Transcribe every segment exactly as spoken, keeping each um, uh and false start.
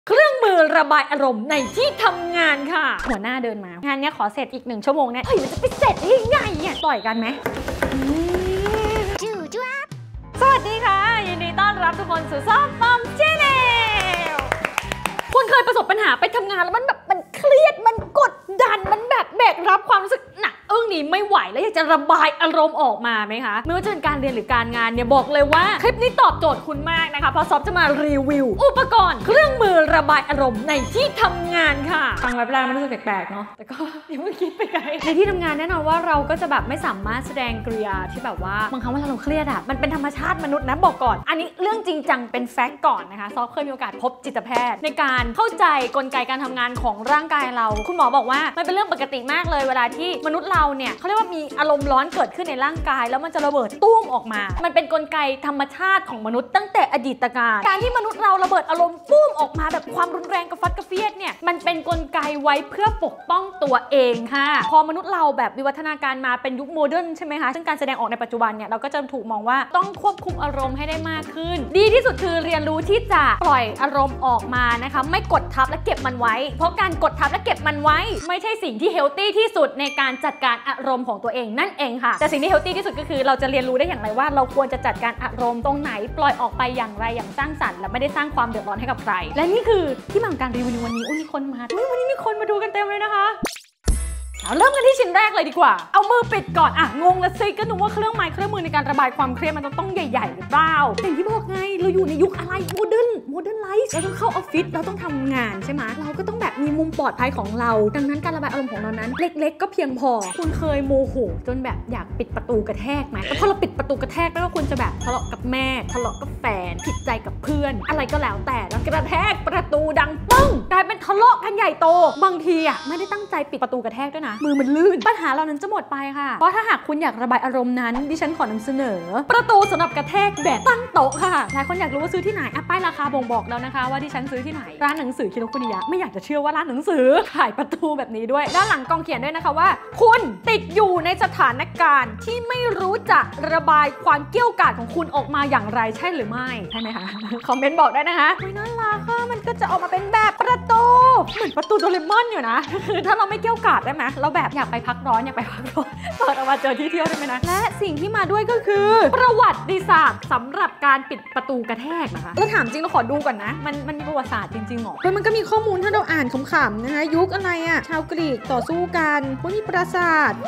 เครื่องมือระบายอารมณ์ในที่ทำงานค่ะหัวหน้าเดินมางานนี้ขอเสร็จอีกหนึ่งชั่วโมงเนี่ยเฮ้ยมันจะไปเสร็จได้ยังไงเนี่ยต่อยกันไหมสวัสดีค่ะยินดีต้อนรับทุกคนสู่ซ่อมปอมชาแนลคุณเคยประสบปัญหาไปทำงานแล้วมันแบบมันเครียดมันกดดันมันแบบแบกรับความรู้สึกหนักอึ้งนี้ไม่ไหวแล้วอยากจะระบายอารมณ์ออกมาไหมคะไม่ว่าจะเป็นการเรียนหรือการงานเนี่ยบอกเลยว่าคลิปนี้ตอบโจทย์คุณมากนะคะเพราะซอฟจะมารีวิวอุปกรณ์เครื่องมือระบายอารมณ์ในที่ทำงานค่ะฟังแรกๆมันรู้สึกแปลกๆเนาะแต่ก็ยังไม่คิดไปไกลในที่ทำงานแน่นอนว่าเราก็จะแบบไม่สามารถแสดงกริยาที่แบบว่าบางครั้งเวลาเราเครียดอะมันเป็นธรรมชาติมนุษย์นะบอกก่อนอันนี้เรื่องจริงจังเป็นแฟกต์ก่อนนะคะซอฟเคยมีโอกาสพบจิตแพทย์ในการเข้าใจกลไกการทำงานของร่างกายเราคุณหมอบอกว่ามันเป็นเรื่องปกติมากเลยเวลาที่มนุษย์เราเนี่ยเขาเรียกว่ามีอารมณ์ร้อนเกิดขึ้นในร่างกายแล้วมันจะระเบิดตุ้มออกมามันเป็นกลไกธรรมชาติของมนุษย์ตั้งแต่อดีตกาลการที่มนุษย์เราระเบิดอารมณ์ปุ้มออกมาแบบความรุนแรงกระฟัดกระเฟียดเนี่ยมันเป็นกลไกไว้เพื่อปกป้องตัวเองค่ะพอมนุษย์เราแบบวิวัฒนาการมาเป็นยุคโมเดิร์นใช่ไหมคะซึ่งการแสดงออกในปัจจุบันเนี่ยเราก็จะถูกมองว่าต้องควบคุมอารมณ์ให้ได้มากขึ้นดีที่สุดคือเรียนรู้ที่จะปล่อยอารมณ์ออกมานะคะไม่กดทับและเก็บมันไว้เพราะการกดทับและเก็บมันไว้ไม่ใช่สิ่งที่เฮลตี้ที่สุดในการจัดการอารมณ์ของตัวเองนั่นเองค่ะแต่สิ่งที่เฮลตี้ที่สุดก็คือเราจะเรียนรู้ได้อย่างไรว่าเราควรจะจัดการอารมณ์ตรงไหนปล่อยออกไปอย่างไรอย่างสร้างสรรค์และไม่ได้สร้างความเดือดร้อนให้กับใครและนี่คือที่มาของการรีวิววันนี้อุ้ยมีคนมาอุ้ยวันนี้มีคนมาดูกันเต็มเลยนะคะเอาเริ่มกันที่ชิ้นแรกเลยดีกว่าเอามือปิดก่อนอ่ะงงละสิก็นึกว่าเครื่องไม้เครื่องมือในการระบายความเครียดมันต้องใหญ่ๆหรือเปล่าอย่างที่บอกไงเราอยู่ในยุคอะไรโมเดิร์นโมเดิร์นไลฟ์เราต้องเข้าออฟฟิศเราต้องทำงานใช่ไหมเราก็ต้องแบบมีมุมปลอดภัยของเราดังนั้นการระบายอารมณ์ของเรานั้นเล็กๆก็เพียงพอคุณเคยโมโหจนแบบอยากปิดประตูกระแทกไหมแล้วพอเราปิดประตูกระแทกแล้วก็คุณจะแบบทะเลาะกับแม่ทะเลาะกับแฟนผิดใจกับเพื่อนอะไรก็แล้วแต่แล้วกระแทกประตูดังปึ้งกลายเป็นทะเลาะกันใหญ่โตบางทีอ่ะไม่ได้ตั้งใจปิดประตูกระแทกด้วยนะมือมันลื่นปัญหาเหล่านั้นจะหมดไปค่ะเพราะถ้าหากคุณอยากระบายอารมณ์นั้นดิฉันขอนำเสนอประตูสำหรับกระแทกแบบตั้งโต๊ะค่ะหลายคนอยากรู้ว่าซื้อที่ไหนอ่ะป้ายราคาบ่งบอกแล้วนะคะว่าดิฉันซื้อที่ไหนร้านหนังสือคิโนคุนิยะไม่อยากจะเชื่อว่าร้านหนังสือขายประตูแบบนี้ด้วยด้านหลังกองเขียนด้วยนะคะว่าคุณติดอยู่ในสถานการณ์ที่ไม่รู้จักระบายความเกี้ยวกาดของคุณออกมาอย่างไรใช่หรือไม่ใช่ไหมคะคอมเมนต์บอกได้นะคะไม่น่ารักค่ะมันก็จะออกมาเป็นแบบประตูเหมือนประตูโดเรมอนอยู่นะคือถ้าเราไม่เกี้ยวกาดได้ไหมเราแบบอยากไปพักร้อนอยากไปพักร้อนเปิดออกมาเจอที่เที่ยวได้ไหมนะและสิ่งที่มาด้วยก็คือประวัติศาสตร์สำหรับการปิดประตูกระแทกนะคะเราถามจริงเราขอดูก่อนนะมันมันมีประวัติศาสตร์จริงๆหรอเฮ้ยมันก็มีข้อมูลถ้าเราอ่านขำๆนะคะยุคอะไรอะชาวกรีกต่อสู้กันพวกนี้ปราสาท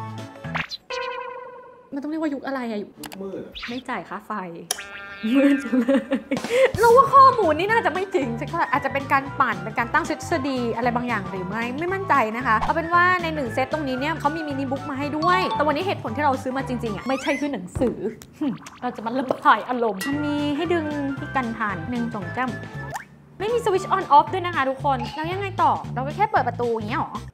มันต้องเรียกว่ายุคอะไรอะยุคมืดไม่จ่ายค่าไฟมืดเลยเราว่าข้อมูลนี่น่าจะไม่จริงใช่ไหมอาจจะเป็นการปั่นเป็นการตั้งทฤษฎีอะไรบางอย่างหรือไม่ไม่มั่นใจนะคะเอาเป็นว่าในหนึ่งเซตตรงนี้เนี่ยเขามีมินิบุ๊กมาให้ด้วยแต่วันนี้เหตุผลที่เราซื้อมาจริงๆอ่ะไม่ใช่คือหนังสือเราจะมาระบายอารมณ์มันมีให้ดึงที่กันผ่านหนึ่งสองจ้ำไม่มีสวิตช์ออนออฟด้วยนะคะทุกคนแล้วยังไงต่อเราก็แค่เปิดประตูอย่างเงี้ยหรอ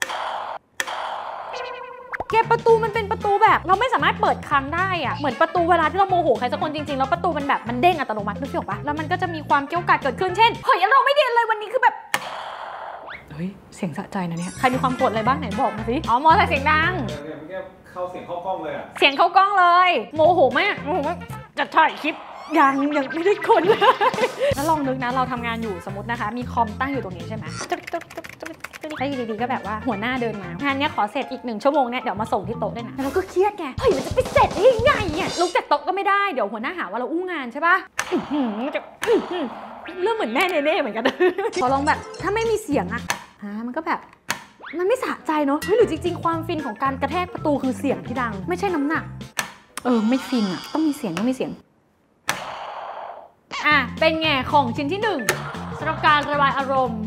เก็บประตูมันเป็นประตูแบบเราไม่สามารถเปิดค้างได้อะเหมือนประตูเวลาที่เราโมโหใครสักคนจริงๆแล้วประตูมันแบบมันเด้งอัตโนมัตินึกออกปะแล้วมันก็จะมีความเกี้ยวกาดเกิดขึ้นเช่นเฮ้ยเราไม่เด่นเลยวันนี้คือแบบเฮ้ยเสียงสะใจนะเนี่ยใครมีความโกรธอะไรบ้างไหนบอกมาสิอ๋อมอใส่เสียงดังเข้าเสียงเข้ากล้องเลยอะเสียงเข้ากล้องเลยโมโหมากโมโหมากจะถ่ายคลิปยังยังไม่ได้คนเลยแล้วลองนึกนะเราทำงานอยู่สมมตินะคะมีคอมตั้งอยู่ตรงนี้ใช่ไหมแล้วอยู่ดีๆก็แบบว่าหัวหน้าเดินมางานนี้ขอเสร็จอีกหนึ่งชั่วโมงเนี่ยเดี๋ยวมาส่งที่โต๊ะได้นะแล้วเราก็เครียดไงเฮ้ยมันจะไปเสร็จได้ยังไงเนี่ยลุกจากโต๊ะก็ไม่ได้เดี๋ยวหัวหน้าหาว่าเราอู้งานใช่ปะมันจะเรื่องเหมือนแม่เน่ๆเหมือนกันพอลองแบบถ้าไม่มีเสียงอะฮะมันก็แบบมันไม่สะใจเนาะเฮ้ยหรือจริงๆความฟินของการกระแทกประตูคือเสียงที่ดังไม่ใช่น้ำหนักเออไม่ฟินอะต้องมีเสียงต้องมีเสียงอ่ะเป็นไงของชิ้นที่หนึ่งสำหรับการระบายอารมณ์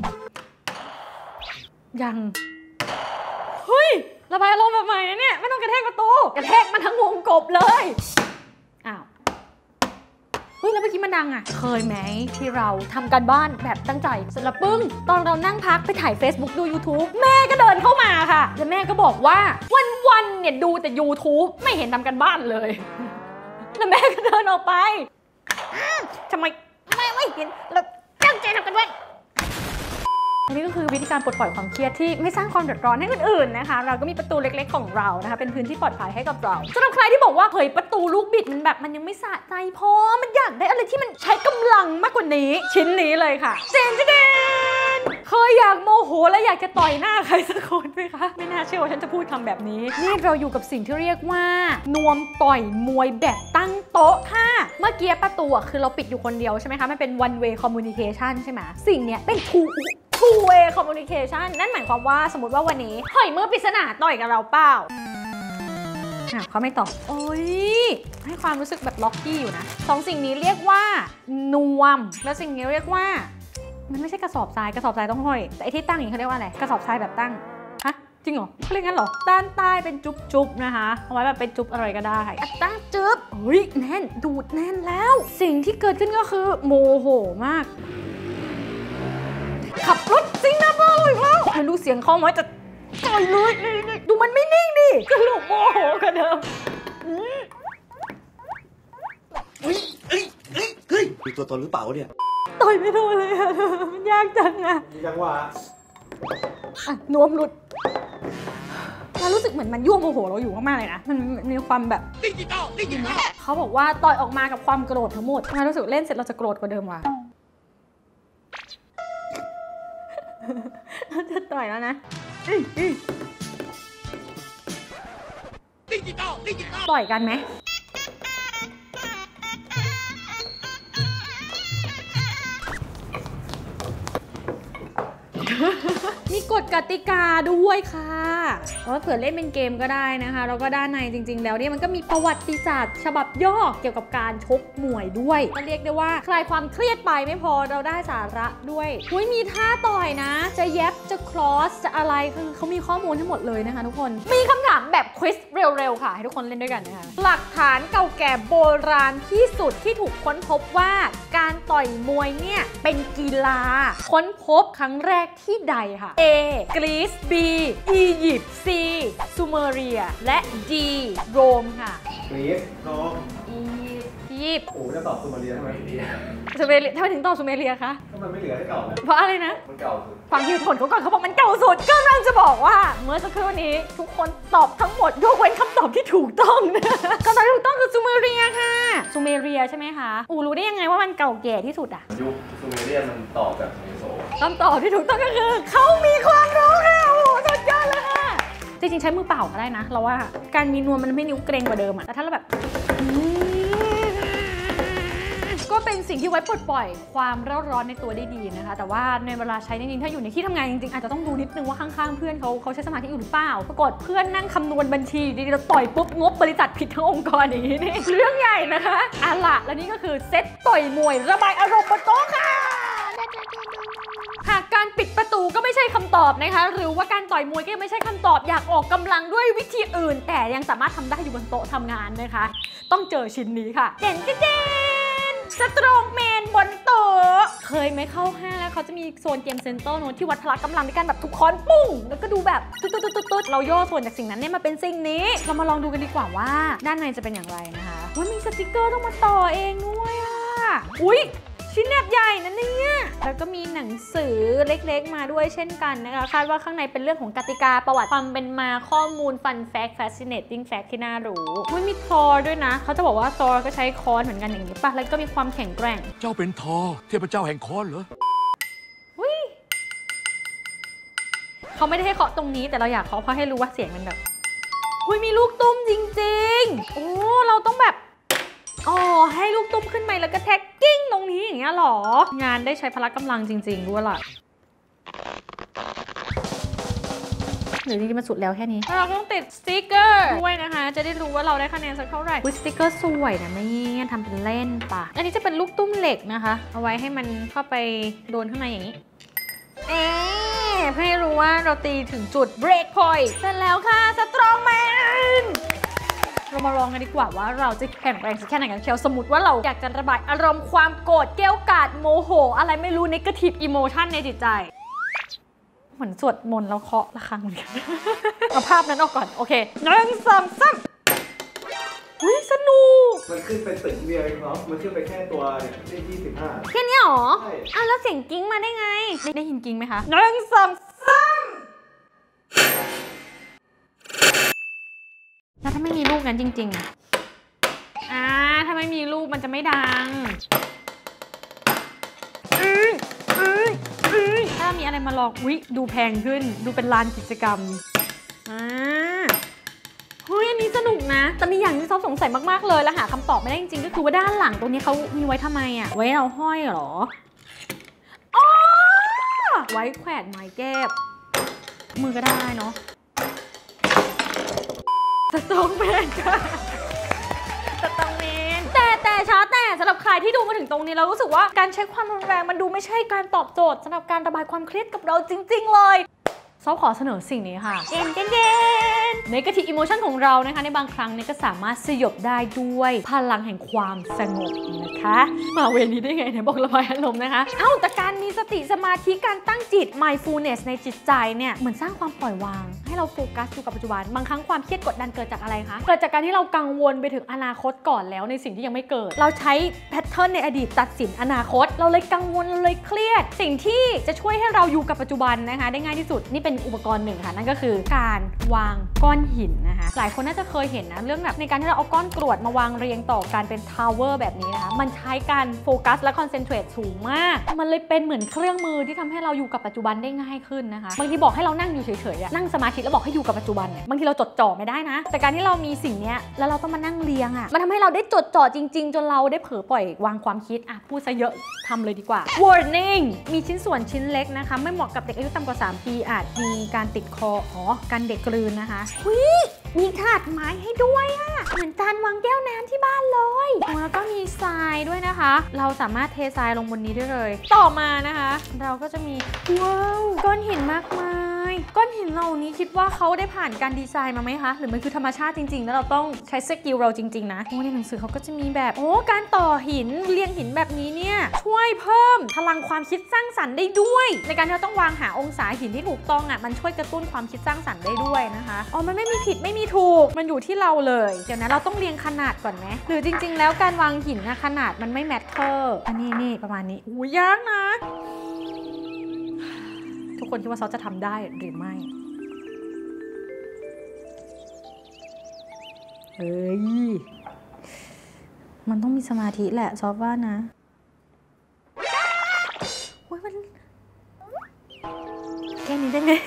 ยังเฮ้ยระบายอารมณ์แบบใหม่นะเนี่ยไม่ต้องกระแทกประตูกระแทกมันทั้งวงกบเลยอ้าวเฮ้ยแล้วเมื่อกี้มันดังอ่ะเคยไหมที่เราทำการบ้านแบบตั้งใจเสร็จแล้วปึ้งตอนเรานั่งพักไปถ่าย Facebook ดู YouTube แม่ก็เดินเข้ามาค่ะแล้วแม่ก็บอกว่าวันๆเนี่ยดูแต่ YouTube ไม่เห็นทำการบ้านเลยแล้วแม่ก็เดินออกไปทำไมแม่ไม่เห็นเราตั้งใจทำกันไว้อันนี้ก็คือวิธีการปลดปล่อยความเครียดที่ไม่สร้างความเดือดร้อนให้คนอื่นนะคะเราก็มีประตูเล็กๆของเรานะคะเป็นพื้นที่ปลอดภัยให้กับเราสำหรับใครที่บอกว่าเฮ้ยประตูลูกบิดมันแบบมันยังไม่สะใจพอมันอยากได้อะไรที่มันใช้กำลังมากกว่านี้ชิ้นนี้เลยค่ะเจนเจนเคยอยากโมโหและอยากจะต่อยหน้าใครสักคนไหมคะไม่น่าเชื่อว่าฉันจะพูดคำแบบนี้นี่เราอยู่กับสิ่งที่เรียกว่านวมต่อยมวยแบบตั้งโต๊ะค่ะเมื่อกี้ประตูคือเราปิดอยู่คนเดียวใช่ไหมคะมันเป็น one way communication ใช่ไหมสิ่งเนี้ยเป็น two two way communication นั่นหมายความว่าสมมติว่าวันนี้เฮ้ยมือปริศนาต่อยกับเราเปล่าเขาไม่ตอบโอ้ยให้ความรู้สึกแบบล็อกกี้อยู่นะสองสิ่งนี้เรียกว่านวมแล้วสิ่งนี้เรียกว่ามันไม่ใช่กระสอบทรายกระสอบทรายต้องห้อยแต่ไอที่ตั้งอย่างเขาเรียกว่าอะไรกระสอบทรายแบบตั้งฮะจริงเหรอเขาเรียกงั้นเหรอด้านใต้เป็นจุ๊บๆนะคะเอาไว้แบบเป็นจุ๊บอะไรก็ได้อัตราจุ๊บเฮ้ยแน่นดูดแน่นแล้วสิ่งที่เกิดขึ้นก็คือโมโหมากขับรถซิงนะเบอร์อีกแล้วมันดูเสียงเขาไหมจะต่อยเลยดูมันไม่นิ่งดิกระโหลกโมโหกันเดิมเฮ้ยเฮ้ยเฮ้ยเฮ้ยมีตัวตนหรือเปล่าเนี่ยต่อยไม่โดนเลยอะมันยากจังอะมีจังหวะอ่ะนวมหลุดเรารู้สึกเหมือนมันยั่วโมโหเราอยู่มากๆเลยนะมันมีความแบบดิจิตอลดิจิตอลเขาบอกว่าต่อยออกมากับความโกรธทั้งหมดเรารู้สึกเล่นเสร็จเราจะโกรธกว่าเดิมว่ะจะต่อยแล้วนะต่อยกันไหมมีกฎกติกาด้วยค่ะว่าเผื่อเล่นเป็นเกมก็ได้นะคะแล้วก็ด้านในจริงๆแล้วเนี่ยมันก็มีประวัติศาสตร์ฉบับย่อเกี่ยวกับการชกมวยด้วยมันเรียกได้ว่าคลายความเครียดไปไม่พอเราได้สาระด้วยอุ้ยมีท่าต่อยนะจะแยบจะครอสจะอะไรคือเขามีข้อมูลทั้งหมดเลยนะคะทุกคนมีคำถามแบบควิสเร็วๆค่ะให้ทุกคนเล่นด้วยกันนะคะหลักฐานเก่าแก่โบราณที่สุดที่ถูกค้นพบว่าการต่อยมวยเนี่ยเป็นกีฬาค้นพบครั้งแรกที่ใดค่ะ A กรีซ B อียิปต์ C ซูเมเรียและ D โรมค่ะกรีซโรมอียิปต์โอ้จะตอบซูเมเรียใช่ไหมซูเมเรียทำไมถึงตอบซูเมเรียคะก็มันไม่เหลือให้เก่าเลยเพราะอะไรนะมันเก่าสุดฟังเหตุผลเขาก่อนเขาบอกมันเก่าสุดก็กำลังจะบอกว่าเมื่อสักครู่นี้ทุกคนตอบทั้งหมดยกเว้นคำตอบที่ถูกต้องนะคำตอบที่ถูกต้องคือซูเมเรียค่ะซูเมเรียใช่ไหมคะอูรู้ได้ยังไงว่ามันเก่าแก่ที่สุดอะยุคซูเมเรียมันต่อจากเมโสคำตอบที่ถูกต้องก็คือเขามีความรู้ค่ะโอ้โหสุดยอดเลยค่ะจริงๆใช้มือเปล่าก็ได้นะเราว่าการมีนวมมันไม่นิ้วเกรงกว่าเดิมอะแต่ถ้าเราแบบก็เป็นสิ่งที่ไว้ปลดปล่อยความร้อนร้อนในตัวได้ดีนะคะแต่ว่าในเวลาใช้จริงๆถ้าอยู่ในที่ทำงานจริงๆอาจจะต้องดูนิดนึงว่าข้างๆเพื่อนเขาเขาใช้สมาธิอยู่หรือเปล่าปรากฏเพื่อนนั่งคำนวณบัญชีดีๆเราต่อยปุ๊บงบบริษัทผิดทั้งองค์กรอย่างนี้นี่เรื่องใหญ่นะคะอ่ะละและนี่ก็คือเซตต่อยมวยระบายอารมณ์บนโต๊ะค่ะหากการปิดประตูก็ไม่ใช่คำตอบนะคะหรือว่าการต่อยมวยก็ไม่ใช่คำตอบอยากออกกำลังด้วยวิธีอื่นแต่ยังสามารถทำได้อยู่บนโต๊ะทำงานนะคะต้องเจอชิ้นนี้ค่ะเด่นเด่นสตรองแมนบนโต๊ะเคยไหมเข้าห้างแล้วเขาจะมีโซนเกมเซ็นเตอร์โน้ตที่วัดพละกำลังในการแบบทุกค้อนปุ้งแล้วก็ดูแบบตุ๊ดตุ๊ดตุ๊ดตุ๊ดเราย่อส่วนจากสิ่งนั้นเนี่ยมาเป็นสิ่งนี้เรามาลองดูกันดีกว่าว่าด้านในจะเป็นอย่างไรนะคะว่ามีสติกเกอร์ต้องมาต่อเองด้วยอ่ะอุ๊ยชิ้นแบบใหญ่นะเนี่ยแล้วก็มีหนังสือเล็กๆมาด้วยเช่นกันนะคะคาดว่าข้างในเป็นเรื่องของกติกาประวัติความเป็นมาข้อมูล Fun Fact Fascinating Fact ที่น่ารู้ไม่มีทอด้วยนะเขาจะบอกว่าทอก็ใช้ค้อนเหมือนกันอย่างนี้ป่ะแล้วก็มีความแข็งแกร่งเจ้าเป็นทอเทพเจ้าแห่งค้อนเหรอวิเขาไม่ได้ให้เคาะตรงนี้แต่เราอยากเคาะเพราะให้รู้ว่าเสียงมันแบบอุ้ยมีลูกตุ้มจริงๆโอ้เราต้องแบบอ๋อให้ลูกตุ้มขึ้นไปแล้วก็แท็กกิ้งตรงนี้อย่างเงี้ยหรองานได้ใช้พละกำลังจริงๆด้วยล่ะหรือจริงๆมันสุดแล้วแค่นี้เราต้องติดสติ๊กเกอร์ด้วยนะคะจะได้รู้ว่าเราได้คะแนนสักเท่าไหร่สติ๊กเกอร์สวยนะเนี่ยทำเป็นเล่นปะอันนี้จะเป็นลูกตุ้มเหล็กนะคะเอาไว้ให้มันเข้าไปโดนข้างในอย่างนี้เอ๊ะเพื่อให้รู้ว่าเราตีถึงจุดเบรกพอยต์เสร็จแล้วค่ะสตรองแมนเรามาลองกันดีกว่าว่าเราจะแข็งแรงสักแค่ไหนกันเชียวสมมติว่าเราอยากจะระบายอารมณ์ความโกรธเกรี้ยวกราดโมโหอะไรไม่รู้ negative emotion ในจิตใจเหมือนสวดมนต์แล้วเคาะระฆังเหมือนกันเอาภาพนั้นออกก่อนโอเคหนึ่งสองสามอุ้ยสนุกมันขึ้นเป็นตึกเดียวเองครับมันขึ้นไปแค่ตัวเนี่ยเลขยี่สิบห้าแค่นี้หรอใช่อ้าวแล้วเสียงกิ้งมาได้ไงได้ยินกิ้งไหมคะหนึ่งสองสามแล้วถ้าไม่มีลูกงั้นจริงๆอะอ่าถ้าไม่มีลูกมันจะไม่ดังอืออืออือถ้ามีอะไรมาลองอุ๊ยดูแพงขึ้นดูเป็นลานกิจกรรมอ่าเฮ้ยอันนี้สนุกนะแต่มีอย่างที่ซอฟสงสัยมากๆเลยแล้วหาคำตอบไม่ได้จริงๆก็คือว่าด้านหลังตรงนี้เขามีไว้ทำไมอะไว้เราห้อยเหรออ๋อไว้แขวนไม้แก้บมือก็ได้เนาะสตองแมนค่ะสตองแมนแต่แต่ช้าแต่สำหรับใครที่ดูมาถึงตรงนี้เรารู้สึกว่าการใช้ความรุนแรงมันดูไม่ใช่การตอบโจทย์สำหรับการระบายความเครียดกับเราจริงๆเลยซอฟขอเสนอสิ่งนี้ค่ะเย็นเย็นเย็น Negative Emotion ของเรานะคะในบางครั้งเนี่ยก็สามารถสยบได้ด้วยพลังแห่งความสงบนะคะมาเวนี้ได้ไงเนี่ยบอกระบายอารมณ์นะคะเอ้าแต่การมีสติสมาธิการตั้งจิต mindfulness ในจิตใจเนี่ยเหมือนสร้างความปล่อยวางให้เราโฟกัสอยู่กับปัจจุบันบางครั้งความเครียดกดดันเกิดจากอะไรคะเกิดจากการที่เรากังวลไปถึงอนาคตก่อนแล้วในสิ่งที่ยังไม่เกิดเราใช้แพทเทิร์นในอดีตตัดสินอนาคตเราเลยกังวลเราเลยเครียดสิ่งที่จะช่วยให้เราอยู่กับปัจจุบันนะคะได้ง่ายที่สุดนี่เป็นอุปกรณ์หนึ่งค่ะนั่นก็คือการวางก้อนหินนะคะหลายคนน่าจะเคยเห็นนะเรื่องแบบในการที่เราเอาก้อนกรวดมาวางเรียงต่อกันเป็นทาวเวอร์แบบนี้นะคะมันใช้การโฟกัสและคอนเซนเทรตสูงมากมันเลยเป็นเหมือนเครื่องมือที่ทำให้เราอยู่กับปัจจุบันได้ง่ายขึ้นนะคะบางทีบอกให้เรานั่งอยู่เฉยๆนั่งสมาธิแล้วบอกให้อยู่กับปัจจุบันเนี่ยบางทีเราจดจ่อไม่ได้นะแต่การที่เรามีสิ่งนี้แล้วเราต้องมานั่งเรียงอ่ะมันทำให้เราได้จดจ่อจริงๆจนเราได้เผลอปล่อยวางความคิดอ่ะพูดซะเยอะทำเลยดีกว่า warning มีชิ้นส่วนชิ้นเล็กนะคะไม่เหมาะกับเด็กอายุต่ำกว่าสามปีอาจมีการติดคออ๋อการเด็กกลืนนะคะหุยมีถาดไม้ให้ด้วยอ่ะเหมือนจานวางแก้วน้ำที่บ้านเลยแล้วก็มีทรายด้วยนะคะเราสามารถเททรายลงบนนี้ได้เลยต่อมานะคะเราก็จะมีว้าวก้อนหินมากมายก้อนหินเหล่านี้คิดว่าเขาได้ผ่านการดีไซน์มาไหมคะหรือมันคือธรรมชาติจริงๆแล้วเราต้องใช้สกิลเราจริงๆนะโอ้ในหนังสือเขาก็จะมีแบบโอ้การต่อหินเรียงหินแบบนี้เนี่ยช่วยเพิ่มพลังความคิดสร้างสรรค์ได้ด้วยในการที่เราต้องวางหาองศาหินที่ถูกต้องอ่ะมันช่วยกระตุ้นความคิดสร้างสรรค์ได้ด้วยนะคะอ๋อมันไม่มีผิดไม่มีถูกมันอยู่ที่เราเลยเดี๋ยวนะเราต้องเรียงขนาดก่อนไหมหรือจริงๆแล้วการวางหินนะขนาดมันไม่แมทเทอร์อันนี้นี่ประมาณนี้อู้ยากนะทุกคนคิดว่าเขาจะทำได้หรือไม่เฮ้ยมันต้องมีสมาธิแหละซอฟว่านะโอ้ยมันแค่นี้ได้ไหม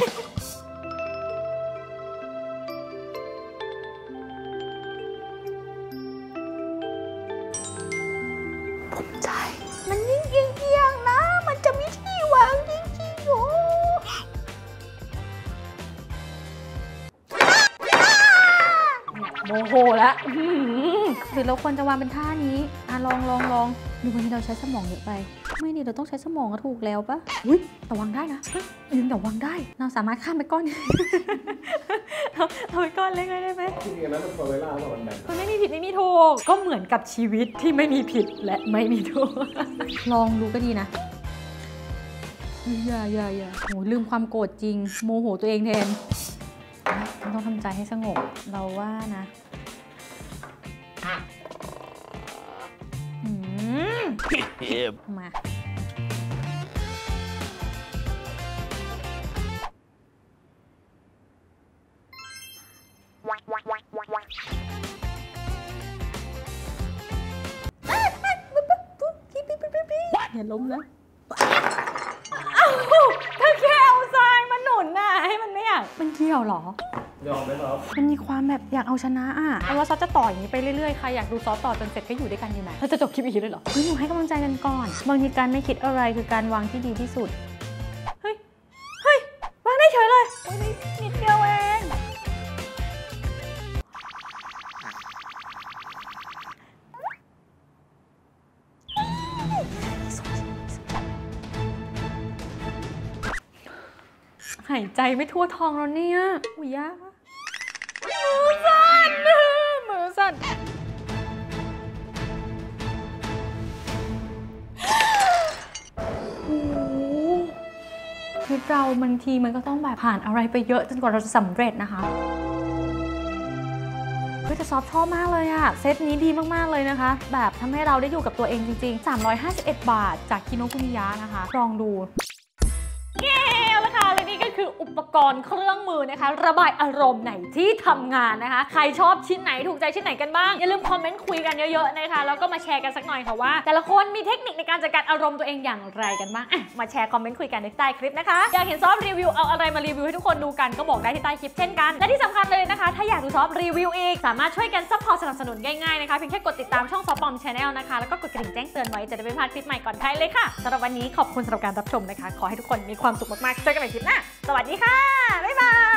ผมใจมันยิ่งเอียงๆนะมันจะมีที่วางจริงๆโอ้โมโหแล้วหรือเราควรจะวางเป็นท่านี้อ่ะลองลองลองดูวันนี้เราใช้สมองเยอะไปไม่นี่เราต้องใช้สมองก็ถูกแล้วปะอุ้ยแต่วางได้นะยืนแต่วางได้เราสามารถข้ามไปก้อนเราเอาไปก้อนเล็กได้ไหมที่นี่แล้วมันพอเวลาเราแบบมันไม่มีผิดไม่มีถูกก็เหมือนกับชีวิตที่ไม่มีผิดและไม่มีถูกลองดูก็ดีนะอย่าอย่าอย่าโหลืมความโกรธจริงโมโหตัวเองแทนต้องทำใจให้สงบเราว่านะมาอย่าล้มนะถ้าแค่เอาทรายมาหนุนน่ะให้มันไม่อยากมันเกี่ยวหรอยอมไหมครับมันมีความแบบอยากเอาชนะอ่ะเอาว่าซอฟจะต่ออย่างนี้ไปเรื่อยๆใครอยากดูซอฟต่อจนเสร็จก็อยู่ด้วยกันดีไหมเราจะจบคลิปอีกเลยเหรอเฮ้ยหนูให้กำลังใจกันก่อนบางทีการไม่คิดอะไรคือการวางที่ดีที่สุดเฮ้ยเฮ้ยวางได้เฉยเลยนิดเดียวเองหายใจไม่ทั่วท้องแล้วเนี่ยอุ้ยยากมือสั่นมือสั่นโอ้ชีวิตเราบางทีมันก็ต้องแบบผ่านอะไรไปเยอะจนกว่าเราจะสำเร็จนะคะเฮ้ยแต่ซอฟชอบมากเลยอะเซตนี้ดีมากๆเลยนะคะแบบทำให้เราได้อยู่กับตัวเองจริงๆสามร้อยห้าสิบเอ็ดบาทจากคิโนคุนิยะนะคะลองดูเย้แล้วค่ะและนี่ก็คืออุปกรณ์เครื่องมือนะคะระบายอารมณ์ไหนที่ทำงานนะคะใครชอบชิ้นไหนถูกใจชิ้นไหนกันบ้างอย่าลืมคอมเมนต์คุยกันเยอะๆนะคะแล้วก็มาแชร์กันสักหน่อยค่ะว่าแต่ละคนมีเทคนิคในการจัดการอารมณ์ตัวเองอย่างไรกันบ้างอ่ะมาแชร์คอมเมนต์คุยกันในใต้คลิปนะคะอยากเห็นซอฟรีวิวเอาอะไรมารีวิวให้ทุกคนดูกันก็บอกได้ที่ใต้คลิปเช่นกันและที่สำคัญเลยนะคะถ้าอยากดูซอฟรีวิวอีกสามารถช่วยกันซัพพอร์ตสนับสนุนง่ายๆนะคะเพียงแค่กดติดตามช่องซอฟปอม Channel นะคะแล้วก็กดกระดิ่งแจ้งเตือนไว้จะได้ไม่พลาดคลิปใหม่ก่อนใครเลยค่ะสำหรับวันนี้ขอบคุณสำหรับการรับชมนะคะขอให้ทุกคนมีความสุขมากๆเจอกันใหม่คลิปหน้าสวัสดีค่ะบ๊ายบาย